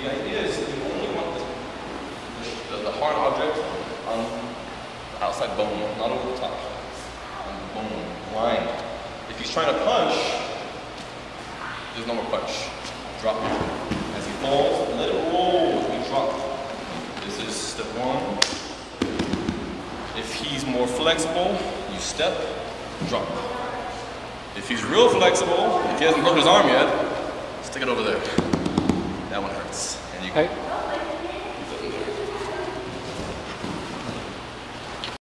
the idea is that you only want the hard object on the outside bone, not over the top. On the bone line. If he's trying to punch, there's no more punch. Drop it. As he falls, let it roll as we drop. This is step one. If he's more flexible, you step, drop. If he's real flexible, if he hasn't broken his arm yet, stick it over there. That one hurts. And you